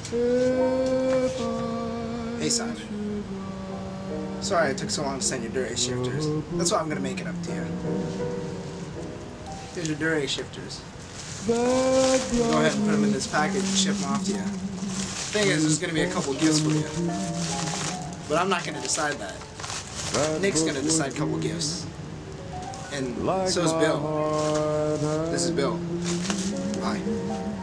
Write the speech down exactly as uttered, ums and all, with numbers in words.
Hey Simon. Sorry it took so long to send your Dura shifters. That's why I'm gonna make it up to you. Here's your Dura shifters. Go ahead and put them in this package and ship them off to you. Thing is, there's gonna be a couple gifts for you. But I'm not gonna decide that. Nick's gonna decide a couple gifts. And so's Bill. This is Bill. Bye.